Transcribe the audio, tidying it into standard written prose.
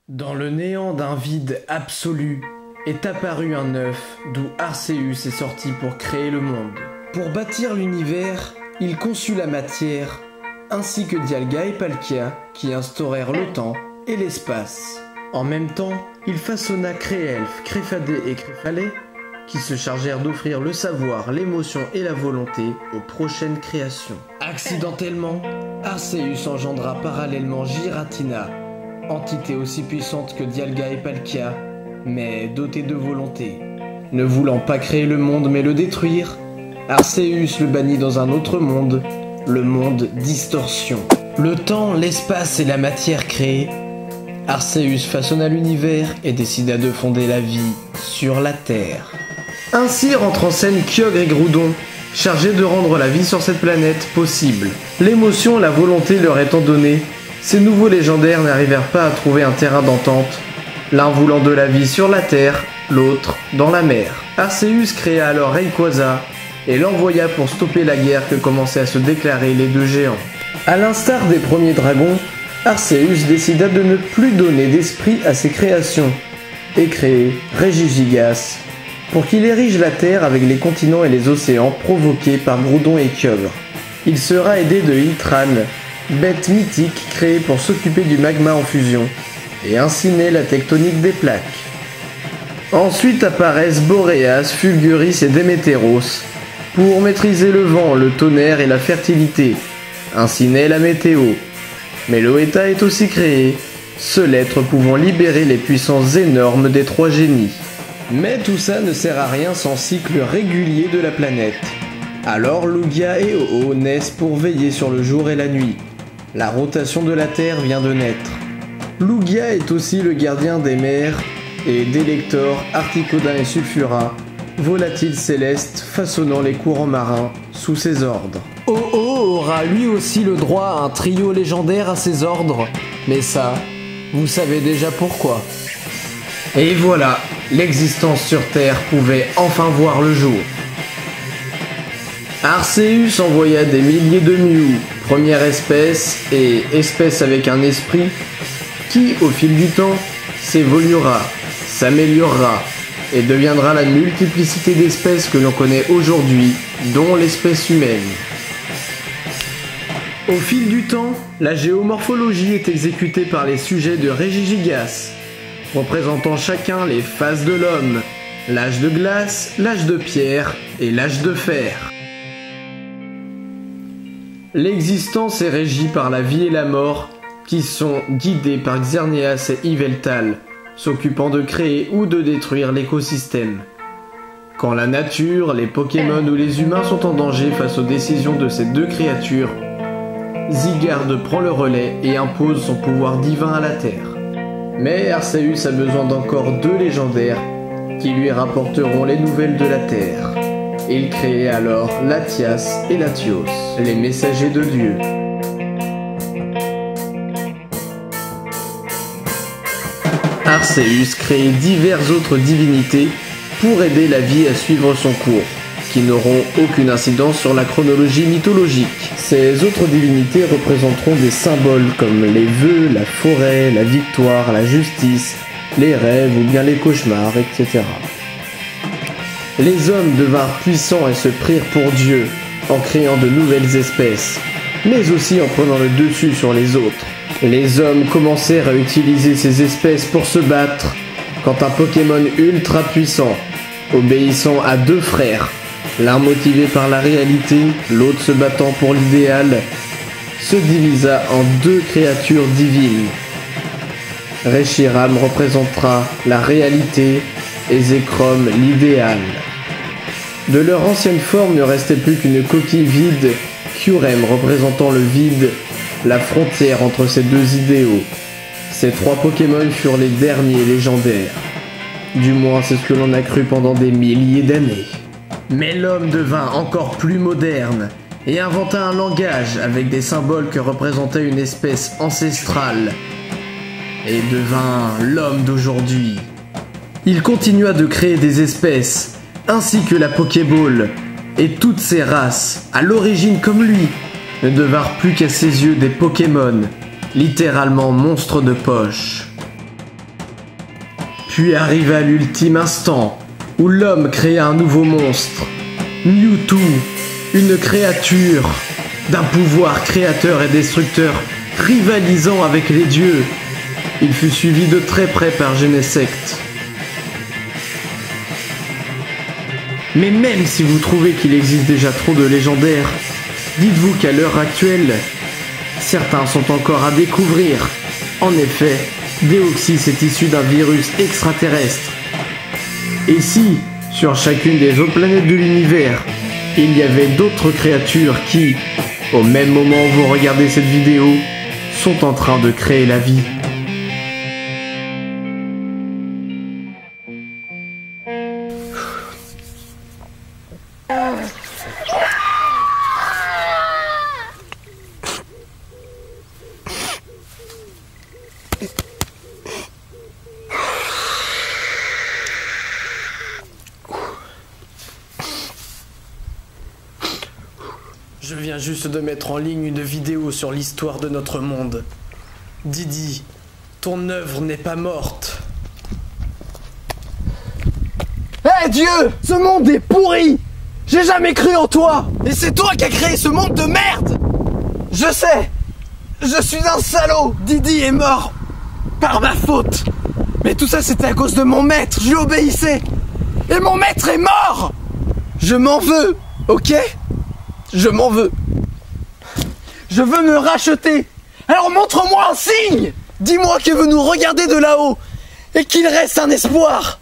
Dans le néant d'un vide absolu est apparu un œuf d'où Arcéus est sorti pour créer le monde. Pour bâtir l'univers, il conçut la matière, ainsi que Dialga et Palkia qui instaurèrent le temps et l'espace. En même temps, il façonna Créelfe, Créphadé et Créphalais qui se chargèrent d'offrir le savoir, l'émotion et la volonté aux prochaines créations. Accidentellement, Arcéus engendra parallèlement Giratina, entité aussi puissante que Dialga et Palkia, mais dotée de volonté. Ne voulant pas créer le monde mais le détruire, Arcéus le bannit dans un autre monde, le monde Distorsion. Le temps, l'espace et la matière créés, Arcéus façonna l'univers et décida de fonder la vie sur la Terre. Ainsi rentrent en scène Kyogre et Groudon, chargés de rendre la vie sur cette planète possible. L'émotion et la volonté leur étant données, ces nouveaux légendaires n'arrivèrent pas à trouver un terrain d'entente, l'un voulant de la vie sur la Terre, l'autre dans la mer. Arcéus créa alors Rayquaza et l'envoya pour stopper la guerre que commençaient à se déclarer les deux géants. À l'instar des premiers dragons, Arcéus décida de ne plus donner d'esprit à ses créations et créer Régigigas pour qu'il érige la Terre avec les continents et les océans provoqués par Groudon et Kyogre. Il sera aidé de Hiltran, bête mythique créée pour s'occuper du magma en fusion et ainsi naît la tectonique des plaques. Ensuite apparaissent Boréas, Fulguris et Démétéros pour maîtriser le vent, le tonnerre et la fertilité. Ainsi naît la météo. Meloetta est aussi créé, seul être pouvant libérer les puissances énormes des trois génies. Mais tout ça ne sert à rien sans cycle régulier de la planète. Alors Lugia et Ho-Oh naissent pour veiller sur le jour et la nuit. La rotation de la Terre vient de naître. Lugia est aussi le gardien des mers et d'Elector, Articodin et Sulfura, volatiles célestes façonnant les courants marins sous ses ordres. Ho-Oh aura lui aussi le droit à un trio légendaire à ses ordres, mais ça, vous savez déjà pourquoi. Et voilà, l'existence sur Terre pouvait enfin voir le jour. Arcéus envoya des milliers de Mew, première espèce et espèce avec un esprit, qui, au fil du temps, s'évoluera, s'améliorera et deviendra la multiplicité d'espèces que l'on connaît aujourd'hui, dont l'espèce humaine. Au fil du temps, la géomorphologie est exécutée par les sujets de Régigigas, représentant chacun les phases de l'homme, l'âge de glace, l'âge de pierre et l'âge de fer. L'existence est régie par la vie et la mort, qui sont guidés par Xerneas et Yveltal, s'occupant de créer ou de détruire l'écosystème. Quand la nature, les Pokémon ou les humains sont en danger face aux décisions de ces deux créatures, Zygarde prend le relais et impose son pouvoir divin à la Terre. Mais Arcéus a besoin d'encore deux légendaires qui lui rapporteront les nouvelles de la Terre. Il crée alors Latias et Latios, les messagers de Dieu. Arcéus crée diverses autres divinités pour aider la vie à suivre son cours, qui n'auront aucune incidence sur la chronologie mythologique. Ces autres divinités représenteront des symboles comme les vœux, la forêt, la victoire, la justice, les rêves ou bien les cauchemars, etc. Les hommes devinrent puissants et se prirent pour Dieu en créant de nouvelles espèces, mais aussi en prenant le dessus sur les autres. Les hommes commencèrent à utiliser ces espèces pour se battre quand un Pokémon ultra puissant, obéissant à deux frères, l'un motivé par la réalité, l'autre se battant pour l'idéal, se divisa en deux créatures divines. Reshiram représentera la réalité et Zekrom l'idéal. De leur ancienne forme ne restait plus qu'une coquille vide, Kyurem représentant le vide, la frontière entre ces deux idéaux. Ces trois Pokémon furent les derniers légendaires. Du moins c'est ce que l'on a cru pendant des milliers d'années. Mais l'homme devint encore plus moderne et inventa un langage avec des symboles que représentait une espèce ancestrale et devint l'homme d'aujourd'hui. Il continua de créer des espèces ainsi que la Pokéball et toutes ces races, à l'origine comme lui, ne devinrent plus qu'à ses yeux des Pokémon, littéralement monstres de poche. Puis arriva l'ultime instant où l'homme créa un nouveau monstre, Mewtwo, une créature d'un pouvoir créateur et destructeur rivalisant avec les dieux. Il fut suivi de très près par Genesect. Mais même si vous trouvez qu'il existe déjà trop de légendaires, dites-vous qu'à l'heure actuelle, certains sont encore à découvrir. En effet, Deoxys est issu d'un virus extraterrestre. Et si, sur chacune des autres planètes de l'univers, il y avait d'autres créatures qui, au même moment où vous regardez cette vidéo, sont en train de créer la vie. Je viens juste de mettre en ligne une vidéo sur l'histoire de notre monde. Didi, ton œuvre n'est pas morte. Hé Dieu, ce monde est pourri. J'ai jamais cru en toi. Et c'est toi qui as créé ce monde de merde. Je sais. Je suis un salaud. Didi est mort par ma faute. Mais tout ça c'était à cause de mon maître. Je lui obéissais. Et mon maître est mort. Je m'en veux, ok? Je m'en veux. Je veux me racheter. Alors montre-moi un signe. Dis-moi qu'il veut nous regarder de là-haut et qu'il reste un espoir.